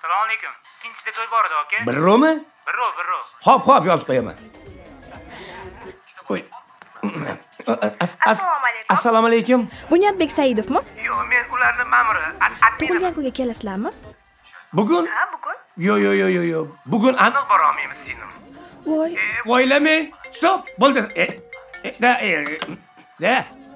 Assalomu alaykum. Ikkinchida to'y bor edi, aka. Birro'mi? Birro. Hop, yozib qo'yaman. Qo'y. Assalomu alaykum. Bunyodbek Saidovmi? Yo'q, men ularning ma'muri. Tug'ilgan kunga kelasizlarmi? Bugun? Ha, bugun? Yo'q. Bugun Aniq bora olmaymiz, singlim. Voy. O'ylamay. Stop. Bo'ldi. Da.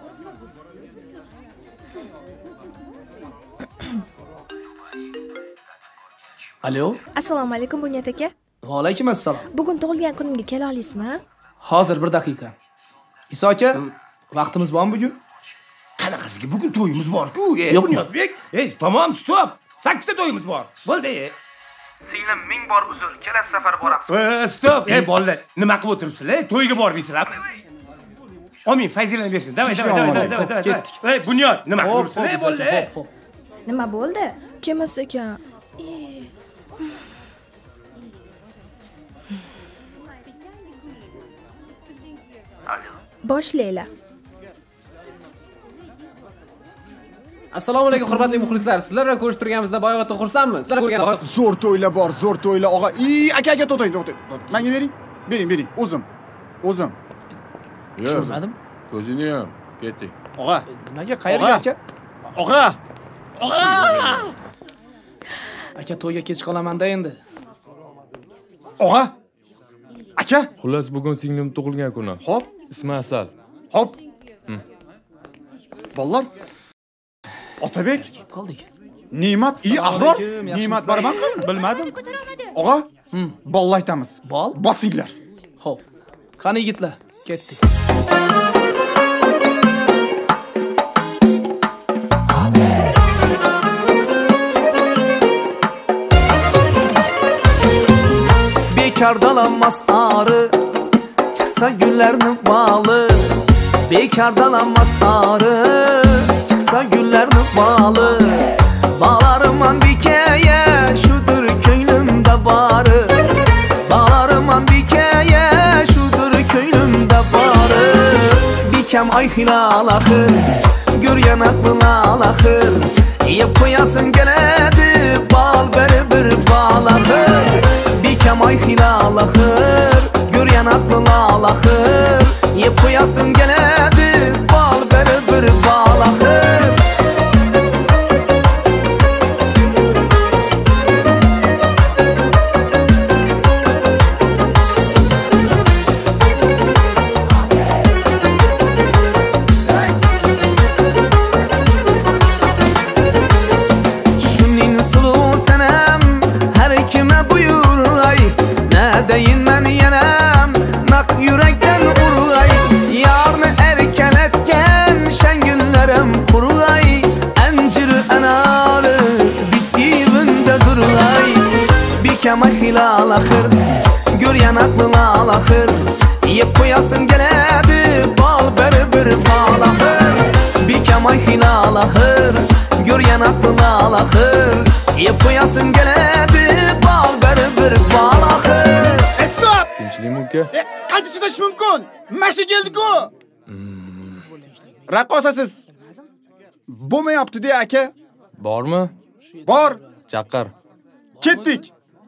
Alo. Assalomu alaykum Bunyod aka. Va alaykum assalom. Bugun tug'ilgan kunimga kela olasizmi? Hozir 1 daqiqa. Iso aka, vaqtimiz bormi bugun? Qanaqasiga bugun to'yimiz bor-ku? Yo'q, Bunyodbek. Tamom, stop. 8 ta to'yimiz bor. Bo'ldi. Singlim ming bor uzr. Kelasi safar boramiz. Stop. Bollalar, nima qilib o'tiribsizlar? To'yga bormaysizlarmi? Omin, Fayzilan bersin. Davay. Ketdik. Bunyod, nima qilibsizlar? Bo'ldi. Nima bo'ldi? Kelmas ekan. Alo. Boshlaylar. Assalomu alaykum hurmatli muxlislar. Sizlar bilan ko'rishib turganimizda boyag'atda xursandmiz. Sizlar ko'rgan zo'r to'ylar bor, zo'r to'ylar og'a. Aka to'tay. Menga bering. O'zim. Tushunmadim. Ko'zini ham. Ketdik. Og'a. Nimaga qayerga aka? Og'a. Aka to'yga kech qolaman-da endi. Og'a. Aka. Xullas bugun singlim tug'ilgan kuni. Hop. Ismi Asal. Hop. Bolalar. Otabek. Kelib qoldik. Ne'mat, Ahror. Ne'mat baraman qani? Bilmadim. Og'a. Bolalar aytamiz. Bosinglar. Xo'p. Qani yigitlar, ketdik. Bekardalanmaz arı, çıksa güllerinin balı. Bekardalanmaz arı, çıksa güllerinin balı. Bağlarıman dikeye, şudur köylümde barı. Bağlarıman dikeye, şudur köylümde barı. Bikem ay hilal akır, gör yanaklıla alakır. Yiyip koyasın geledi, bal beri bir bal akır. Bikem ay hilal akır, gör yanaklıla alakır. Yiyip koyasın geledi, bal beri bir bal akır. Şunnin sulu senem, her kime buyur ay. Ne deyin ben yenem, nak yürekten uray. Yarını erken etken, şen günlerim kuray. Enciri enalı, diktiğimde duray. Bikeme hilal akır, gör yanaklıla alakır. Yiyip koyasın geledi, bal beri bir bal akır. Bikeme hilal akır, gör yanaklıla alakır. Yiyip koyasın geledi, bal beri bir bal akır. Stop. Tinchlikmi uka? Qancha chidash mumkin? Masha keldi-ku. Raqqosasiz. Bo'lmayapti-da aka. Bormi? Bor. Chaqir. Ketdik.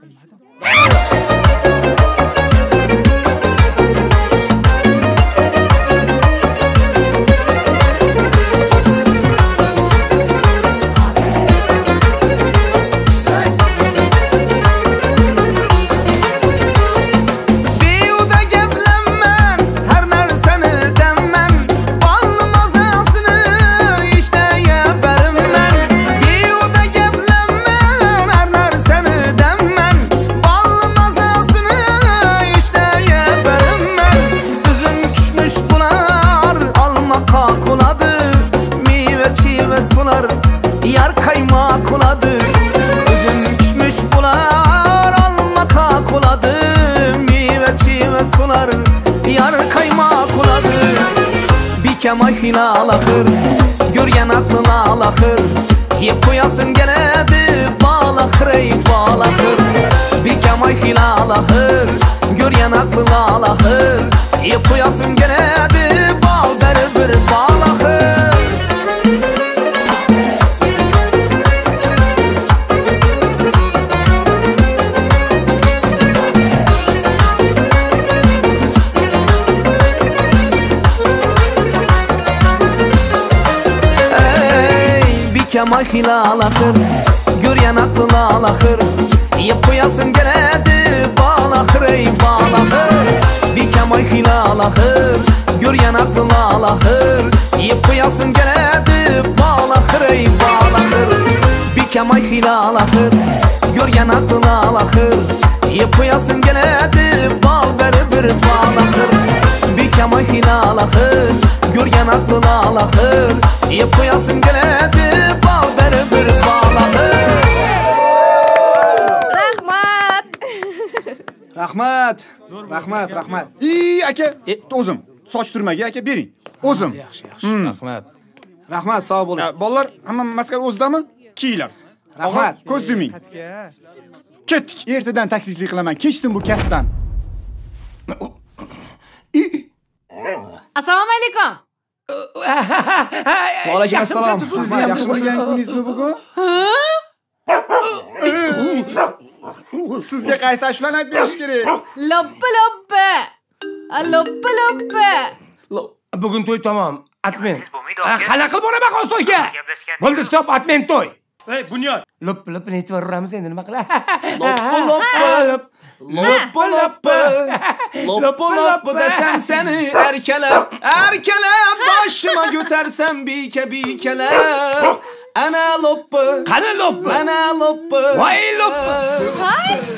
Biyuda geplenmen, her nerseni demmen. Ballı mazasını işteye berimmen. Biyuda geplenmen, her nerseni demmen. Ballı mazasını işteye berimmen. Üzüm küçmüş bular, alma kakuladı. Meyve çiğve sular, yar kayma kuladı. Üzüm küçmüş bular, alma kakuladı. Meyve çiğve sular, yar kayma kuladı. Bikem ay hilal akır, gör yanaklıla alakır. Yiyip koyasın geledi, bal akır ey bal akır. Bikem ay hilal akır, gör yanaklıla alakır. Yiyip koyasın geledi, bal beri bir bal akır. kamay hilal akır Göryen aklına alakır Yiyip koyasın geledi bal akır ey bal akır Bir kamay hilal akır Göryen aklına alakır Yiyip koyasın geledi bal akır ey bal akır Bir kamay hilal akır Göryen aklına alakır Yiyip koyasın geledi bal beri bir bal akır Bir kamay hilal akır Göryen aklına alakır Yiyip koyasın geledi bal beri bir bal akır Rahmat. Aka, o'zim. Soch turmaga aka bering. O'zim. Yaxshi. Rahmat. Rahmat, sog' bo'ling. Bolalar hamma maskar o'zidami? Kiyinglar. Rahmat. Ko'z yuming. Ketdik. Ertadan taksichilik qilaman. Kechdim bu kasbdan. Assalomu alaykum. Va alaykum assalom. Siz ham tug'ilgan kuningizmi bugun? Sizga qaysi ashulani aytib berish kerak? Loppa loppa. Loppa loppa. Bugun to'y tamom. Atmen. Qana qilib boraman hozir to'yga. Bo'ldi, stop, atmen to'y. Ey, Bunyod. Lop aytib yuboramiz endi nima qilay? Loppa desem seni erkelep Başıma götersem bikelep Ana loppa Qani lop? Ana loppa Voy lop.